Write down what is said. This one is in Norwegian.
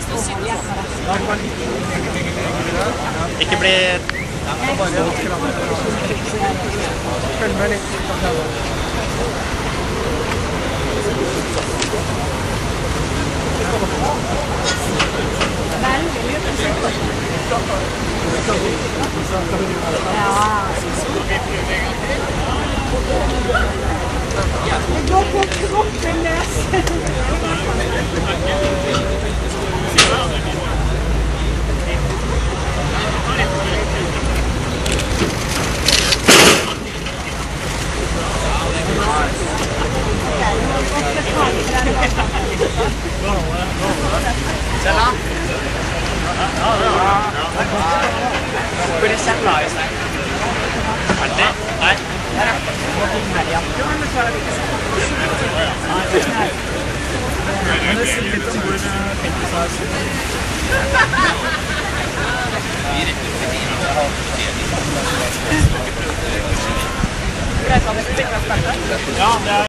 Ikke bli... Følg med litt. Det går på kroppen løs. Hvor er kjella i seg? Ferdig? Nei. Det sier litt om hvor Penkis har Ja, det er...